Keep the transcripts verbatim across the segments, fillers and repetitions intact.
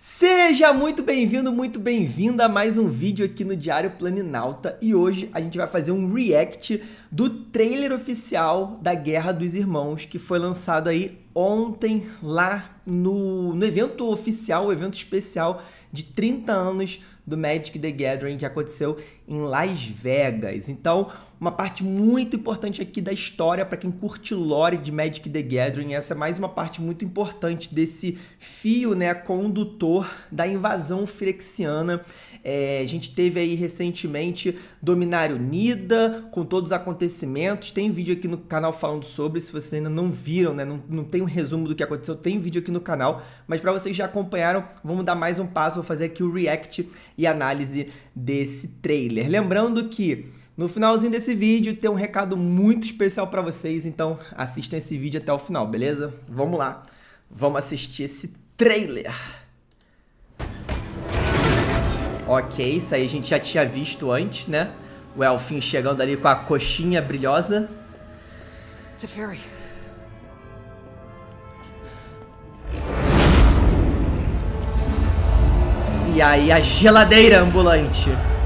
Seja muito bem-vindo, muito bem-vinda a mais um vídeo aqui no Diário Planinauta. E hoje a gente vai fazer um react do trailer oficial da Guerra dos Irmãos, que foi lançado aí ontem lá no, no evento oficial, o evento especial de trinta anos do Magic the Gathering, que aconteceu em Las Vegas. Então, uma parte muito importante aqui da história para quem curte lore de Magic the Gathering. Essa é mais uma parte muito importante desse fio, né, condutor da invasão Phyrexiana. É, a gente teve aí recentemente Dominário Nida, com todos os acontecimentos. Tem vídeo aqui no canal falando sobre, se vocês ainda não viram, né, não, não tem um resumo do que aconteceu, tem vídeo aqui no canal. Mas para vocês que já acompanharam, vamos dar mais um passo, vou fazer aqui o react e análise desse trailer. Lembrando que no finalzinho desse vídeo tem um recado muito especial para vocês, então assistam esse vídeo até o final, beleza? Vamos lá, vamos assistir esse trailer. Ok, isso aí a gente já tinha visto antes, né? O elfinho chegando ali com a coxinha brilhosa. Teferi. E aí a geladeira ambulante.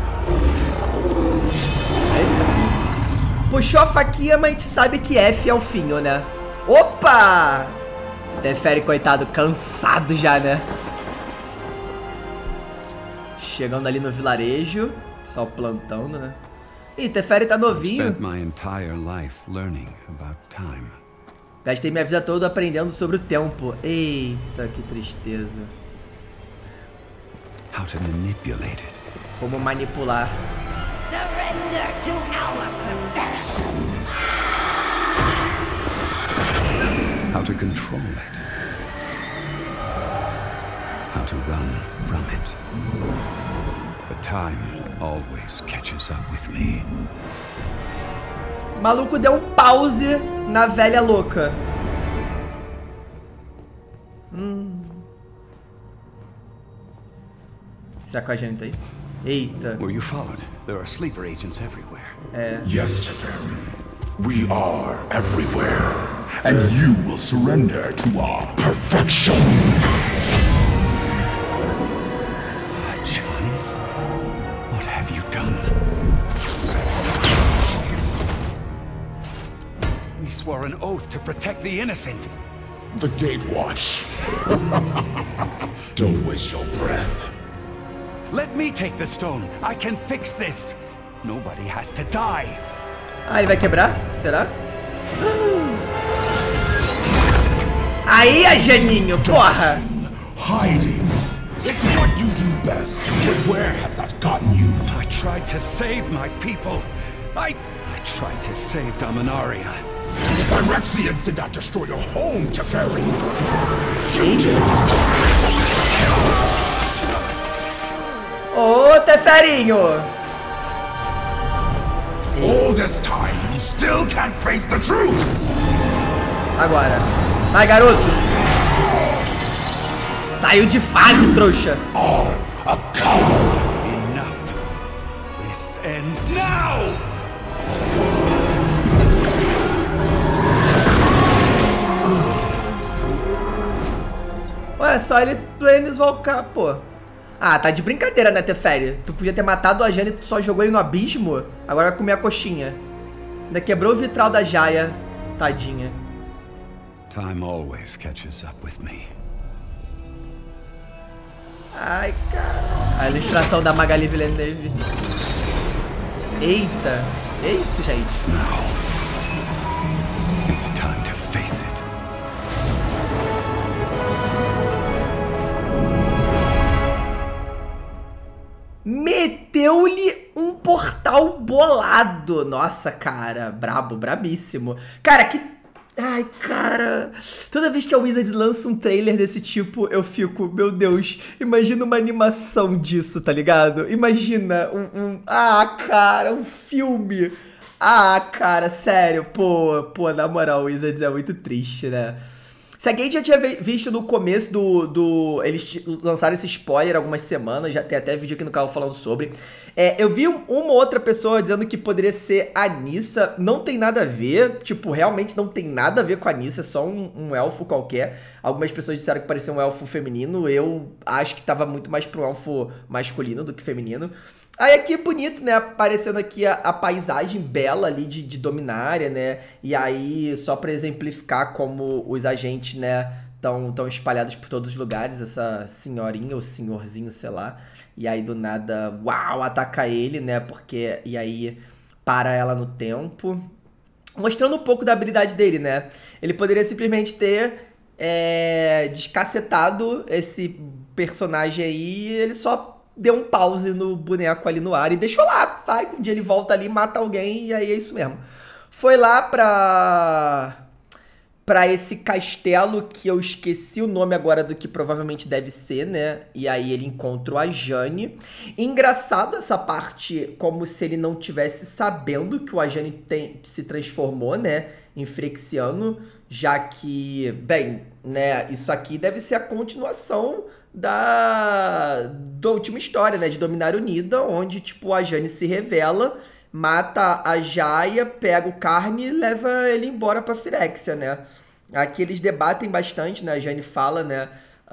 Puxou a faquinha, mas a gente sabe que F é o finho, né? Opa! Teferi, coitado, cansado já, né? Chegando ali no vilarejo. Pessoal plantando, né? Ih, Teferi tá novinho. Gastei minha vida toda aprendendo sobre o tempo. Eita, que tristeza. How to manipulate it. Como manipular. Surrender to our perfection. How to control it. How to run from it. But time always catches up with me. O maluco deu um pause na velha louca. Hum. Será que a gente aí? Eita. Were you followed? There are sleeper agents everywhere. É. Yes, Teferi. We are everywhere. And you will surrender to our perfection. Johnny, what have you done? We swore an oath to protect the innocent. The Gatewatch. Don't waste your breath. Let me take the stone. I can fix this. Nobody has to die. Ah, ele vai quebrar? Será? Aí, Ajaninho, porra! Hiding. It's what you do best. But where has that gotten you? I tried to save my people. I... I tried to save Dominaria. The Phyrexians did not destroy your home, Teferi. You did. Ô, Teferinho! All this time, you still can't face the truth. Agora. Vai, garoto! Saiu de fase, trouxa! Are a coward. Enough. This ends now. Ué, só ele planeswalkar, pô. Ah, tá de brincadeira, né, Teferi? Tu podia ter matado a Jane e tu só jogou ele no abismo? Agora vai comer a coxinha. Ainda quebrou o vitral da Jaya. Tadinha. Time always catches up with me. Ai, cara. A ilustração da Magali Villeneuve. Eita. É isso, gente. Now, it's time to face it. Meteu-lhe um portal bolado. Nossa, cara. Brabo, brabíssimo. Cara, que... Ai, cara. Toda vez que a Wizards lança um trailer desse tipo, eu fico... Meu Deus, imagina uma animação disso, tá ligado? Imagina um... um... Ah, cara, um filme. Ah, cara, sério. Pô, pô, na moral, Wizards é muito triste, né? Se a gente já tinha visto no começo do... do eles lançaram esse spoiler algumas semanas, já tem até vídeo aqui no canal falando sobre. É, eu vi uma outra pessoa dizendo que poderia ser a Nissa. Não tem nada a ver, tipo, realmente não tem nada a ver com a Nissa, é só um, um elfo qualquer. Algumas pessoas disseram que parecia um elfo feminino, eu acho que tava muito mais pro elfo masculino do que feminino. Aí aqui bonito, né, aparecendo aqui a, a paisagem bela ali de, de Dominária, né, e aí só pra exemplificar como os agentes, né, estão tão espalhados por todos os lugares, essa senhorinha ou senhorzinho, sei lá, e aí do nada, uau, ataca ele, né, porque, e aí para ela no tempo, mostrando um pouco da habilidade dele, né, ele poderia simplesmente ter é, descacetado esse personagem aí, ele só deu um pause no boneco ali no ar e deixou lá. Vai, um dia ele volta ali, mata alguém e aí é isso mesmo. Foi lá pra... pra esse castelo que eu esqueci o nome agora do que provavelmente deve ser, né? E aí ele encontra a Ajani. Engraçado essa parte, como se ele não tivesse sabendo que o Ajani tem, se transformou, né? Em Phyrexiano, já que, bem, né? Isso aqui deve ser a continuação da, da última história, né, de Dominária Unida, onde, tipo, a Ajani se revela, mata a Jaya, pega o Carne e leva ele embora pra Phyrexia, né. Aqui eles debatem bastante, né, a Ajani fala, né,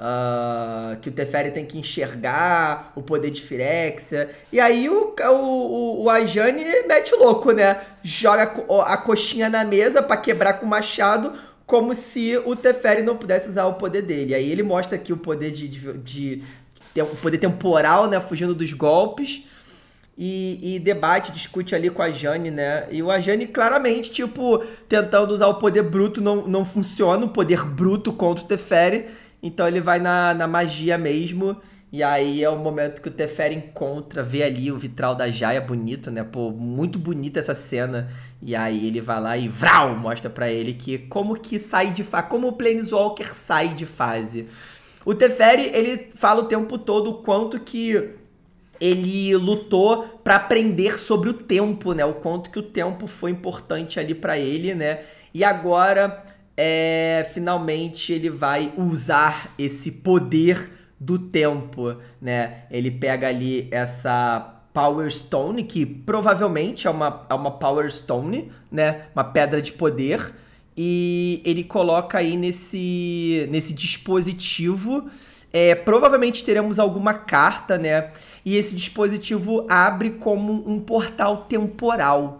uh, que o Teferi tem que enxergar o poder de Phyrexia, e aí o, o, o Ajani mete o louco, né, joga a coxinha na mesa pra quebrar com o machado, como se o Teferi não pudesse usar o poder dele. Aí ele mostra aqui o poder de, de, de, de o poder temporal, né, fugindo dos golpes, e, e debate, discute ali com a Ajani, né, e o Ajani claramente, tipo, tentando usar o poder bruto, não, não funciona, o poder bruto contra o Teferi, então ele vai na, na magia mesmo, e aí é o momento que o Teferi encontra, vê ali o vitral da Jaya, bonito, né, pô, muito bonita essa cena, e aí ele vai lá e vrau, mostra pra ele que como que sai de fase, como o Planeswalker sai de fase. O Teferi, ele fala o tempo todo o quanto que ele lutou pra aprender sobre o tempo, né, o quanto que o tempo foi importante ali pra ele, né, e agora, é, finalmente ele vai usar esse poder do tempo, né? Ele pega ali essa Power Stone, que provavelmente é uma, é uma Power Stone, né? Uma pedra de poder, e ele coloca aí nesse, nesse dispositivo. É, provavelmente teremos alguma carta, né? E esse dispositivo abre como um portal temporal.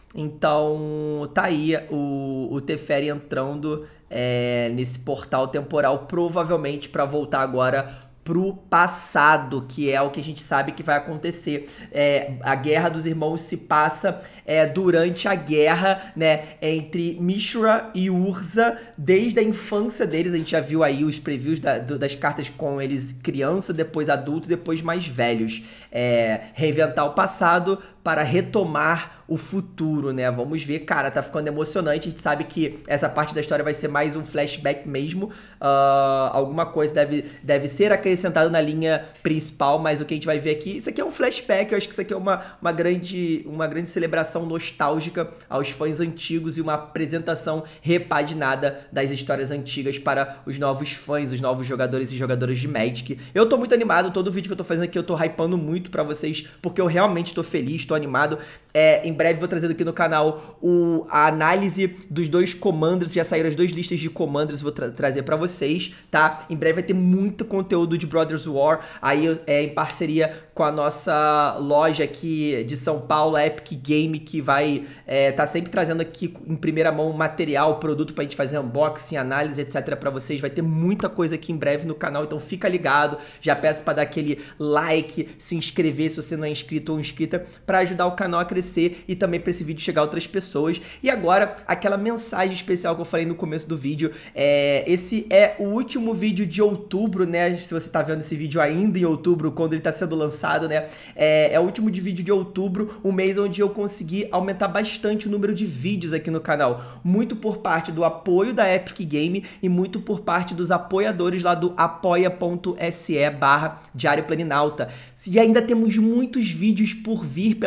Então, tá aí o, o Teferi entrando é, nesse portal temporal, provavelmente para voltar agora pro passado, que é o que a gente sabe que vai acontecer. É, a Guerra dos Irmãos se passa é, durante a guerra, né, entre Mishra e Urza, desde a infância deles. A gente já viu aí os previews da, do, das cartas com eles criança, depois adulto, depois mais velhos. É, reinventar o passado para retomar o futuro, né? Vamos ver, cara, tá ficando emocionante. A gente sabe que essa parte da história vai ser mais um flashback mesmo. Uh, alguma coisa deve, deve ser acrescentada na linha principal, mas o que a gente vai ver aqui, isso aqui é um flashback. Eu acho que isso aqui é uma, uma, grande, uma grande celebração nostálgica aos fãs antigos e uma apresentação repaginada das histórias antigas para os novos fãs, os novos jogadores e jogadoras de Magic. Eu tô muito animado, todo vídeo que eu tô fazendo aqui eu tô hypando muito pra vocês, porque eu realmente tô feliz, tô animado. É, em breve vou trazendo aqui no canal o, a análise dos dois Commanders, já saíram as duas listas de Commanders, vou tra trazer pra vocês, tá? Em breve vai ter muito conteúdo de Brothers War, aí é em parceria com a nossa loja aqui de São Paulo, a Epic Game, que vai é, tá sempre trazendo aqui em primeira mão material, produto pra gente fazer unboxing, análise, etc pra vocês. Vai ter muita coisa aqui em breve no canal, então fica ligado. Já peço pra dar aquele like, se inscrever se você não é inscrito ou inscrita, pra ajudar o canal a crescer e também para esse vídeo chegar a outras pessoas. E agora, aquela mensagem especial que eu falei no começo do vídeo, é, esse é o último vídeo de outubro, né, se você tá vendo esse vídeo ainda em outubro, quando ele tá sendo lançado, né, é, é o último de vídeo de outubro, um mês onde eu consegui aumentar bastante o número de vídeos aqui no canal, muito por parte do apoio da Epic Game e muito por parte dos apoiadores lá do apoia.se barra Diário Planinauta. E ainda temos muitos vídeos por vir pela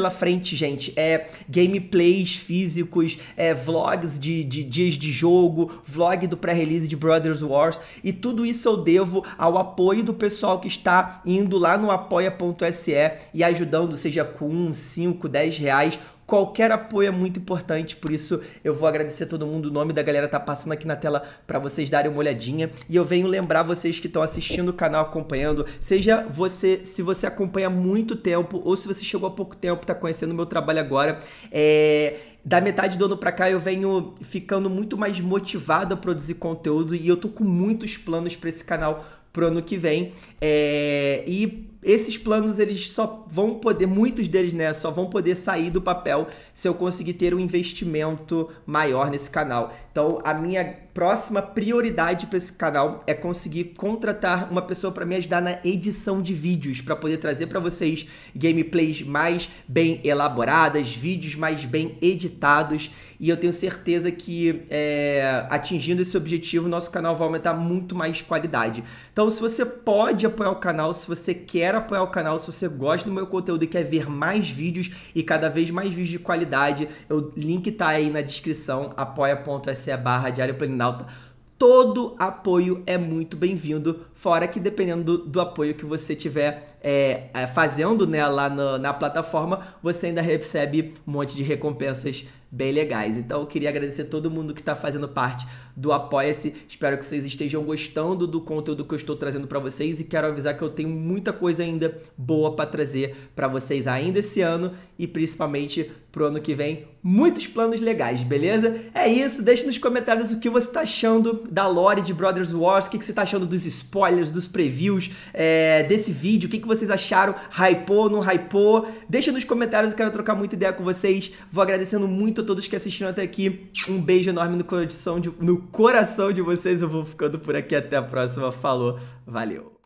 pela frente, gente, é gameplays físicos, é vlogs de, de dias de jogo, vlog do pré-release de Brothers Wars, e tudo isso eu devo ao apoio do pessoal que está indo lá no apoia ponto se e ajudando, seja com um, cinco, dez reais. Qualquer apoio é muito importante, por isso eu vou agradecer a todo mundo. O nome da galera tá passando aqui na tela para vocês darem uma olhadinha. E eu venho lembrar vocês que estão assistindo o canal, acompanhando, seja você, se você acompanha há muito tempo ou se você chegou há pouco tempo, tá conhecendo o meu trabalho agora, é... da metade do ano pra cá eu venho ficando muito mais motivado a produzir conteúdo e eu tô com muitos planos para esse canal pro ano que vem. É... E esses planos, eles só vão poder, muitos deles, né, só vão poder sair do papel se eu conseguir ter um investimento maior nesse canal. Então, a minha próxima prioridade para esse canal é conseguir contratar uma pessoa para me ajudar na edição de vídeos, para poder trazer para vocês gameplays mais bem elaboradas, vídeos mais bem editados, e eu tenho certeza que é, atingindo esse objetivo, nosso canal vai aumentar muito mais qualidade. Então, se você pode apoiar o canal, se você quer apoiar o canal, se você gosta do meu conteúdo e quer ver mais vídeos e cada vez mais vídeos de qualidade, o link tá aí na descrição, apoia ponto se barra Diário Planinauta. Todo apoio é muito bem-vindo, fora que dependendo do, do apoio que você tiver é, é, fazendo, né, lá no, na plataforma, você ainda recebe um monte de recompensas bem legais. Então eu queria agradecer a todo mundo que está fazendo parte do Apoia-se. Espero que vocês estejam gostando do conteúdo que eu estou trazendo para vocês e quero avisar que eu tenho muita coisa ainda boa para trazer para vocês ainda esse ano e principalmente pro ano que vem. Muitos planos legais, beleza? É isso, deixe nos comentários o que você está achando da lore de Brothers Wars, o que, que você está achando dos spoilers, dos previews, é, desse vídeo, o que, que vocês acharam, hypou, não hypou? Deixa nos comentários, eu quero trocar muita ideia com vocês. Vou agradecendo muito a todos que assistiram até aqui. Um beijo enorme no coração de, no coração de vocês. Eu vou ficando por aqui. Até a próxima. Falou. Valeu.